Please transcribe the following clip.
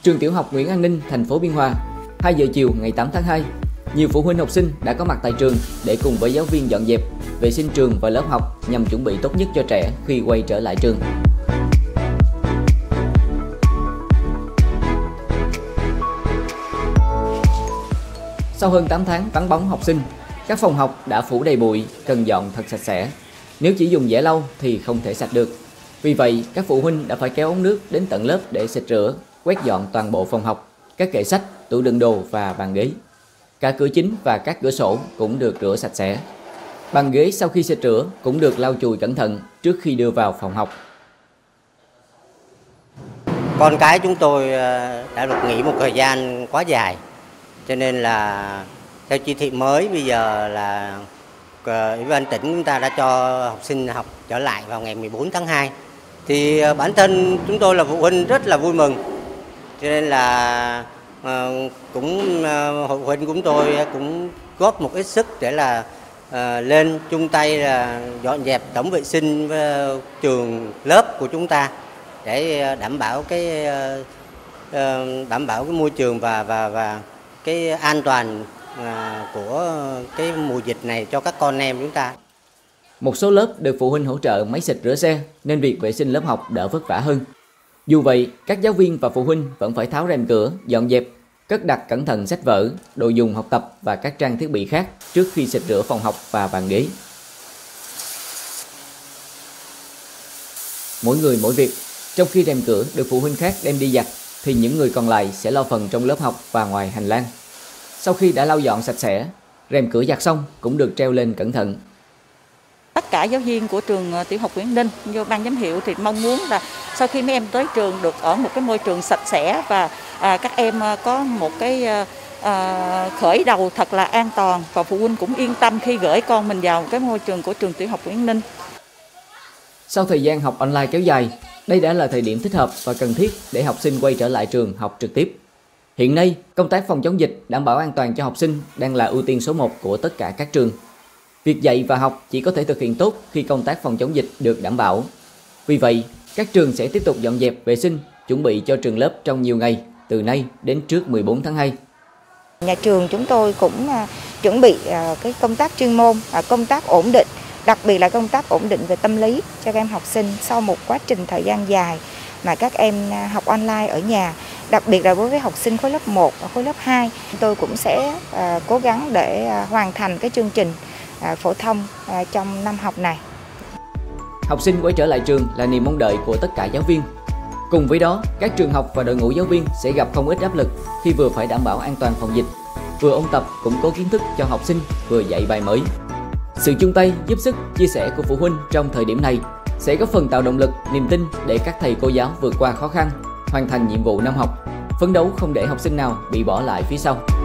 Trường Tiểu học Nguyễn An Ninh, thành phố Biên Hòa, 2 giờ chiều ngày 8 tháng 2, nhiều phụ huynh học sinh đã có mặt tại trường để cùng với giáo viên dọn dẹp, vệ sinh trường và lớp học nhằm chuẩn bị tốt nhất cho trẻ khi quay trở lại trường. Sau hơn 8 tháng vắng bóng học sinh, các phòng học đã phủ đầy bụi, cần dọn thật sạch sẽ. Nếu chỉ dùng giẻ lau thì không thể sạch được. Vì vậy, các phụ huynh đã phải kéo ống nước đến tận lớp để xịt rửa, quét dọn toàn bộ phòng học, các kệ sách, tủ đựng đồ và bàn ghế. Cả cửa chính và các cửa sổ cũng được rửa sạch sẽ. Bàn ghế sau khi xịt rửa cũng được lau chùi cẩn thận trước khi đưa vào phòng học. Con cái chúng tôi đã được nghỉ một thời gian quá dài, cho nên là theo chỉ thị mới bây giờ là Ủy ban tỉnh chúng ta đã cho học sinh học trở lại vào ngày 14 tháng 2. Thì bản thân chúng tôi là phụ huynh rất là vui mừng, cho nên là hội phụ huynh của tôi cũng góp một ít sức để là lên chung tay là dọn dẹp tổng vệ sinh trường lớp của chúng ta để đảm bảo cái môi trường và cái an toàn của cái mùa dịch này cho các con em chúng ta. Một số lớp được phụ huynh hỗ trợ máy xịt rửa xe nên việc vệ sinh lớp học đỡ vất vả hơn. Dù vậy, các giáo viên và phụ huynh vẫn phải tháo rèm cửa, dọn dẹp, cất đặt cẩn thận sách vở, đồ dùng học tập và các trang thiết bị khác trước khi xịt rửa phòng học và bàn ghế. Mỗi người mỗi việc, trong khi rèm cửa được phụ huynh khác đem đi giặt thì những người còn lại sẽ lo phần trong lớp học và ngoài hành lang. Sau khi đã lau dọn sạch sẽ, rèm cửa giặt xong cũng được treo lên cẩn thận. Tất cả giáo viên của trường Tiểu học Nguyễn Ninh, như ban giám hiệu thì mong muốn là sau khi mấy em tới trường được ở một cái môi trường sạch sẽ và các em có một cái khởi đầu thật là an toàn và phụ huynh cũng yên tâm khi gửi con mình vào cái môi trường của trường Tiểu học Nguyễn Ninh. Sau thời gian học online kéo dài, đây đã là thời điểm thích hợp và cần thiết để học sinh quay trở lại trường học trực tiếp. Hiện nay, công tác phòng chống dịch, đảm bảo an toàn cho học sinh đang là ưu tiên số 1 của tất cả các trường. Việc dạy và học chỉ có thể thực hiện tốt khi công tác phòng chống dịch được đảm bảo. Vì vậy, các trường sẽ tiếp tục dọn dẹp vệ sinh, chuẩn bị cho trường lớp trong nhiều ngày, từ nay đến trước 14 tháng 2. Nhà trường chúng tôi cũng chuẩn bị cái công tác chuyên môn, công tác ổn định, đặc biệt là công tác ổn định về tâm lý cho các em học sinh sau một quá trình thời gian dài mà các em học online ở nhà. Đặc biệt là đối với học sinh khối lớp 1 và khối lớp 2, tôi cũng sẽ cố gắng để hoàn thành cái chương trình phổ thông trong năm học này. Học sinh quay trở lại trường là niềm mong đợi của tất cả giáo viên. Cùng với đó, các trường học và đội ngũ giáo viên sẽ gặp không ít áp lực khi vừa phải đảm bảo an toàn phòng dịch, vừa ôn tập củng cố kiến thức cho học sinh, vừa dạy bài mới. Sự chung tay, giúp sức, chia sẻ của phụ huynh trong thời điểm này sẽ góp phần tạo động lực, niềm tin để các thầy cô giáo vượt qua khó khăn, hoàn thành nhiệm vụ năm học, phấn đấu không để học sinh nào bị bỏ lại phía sau.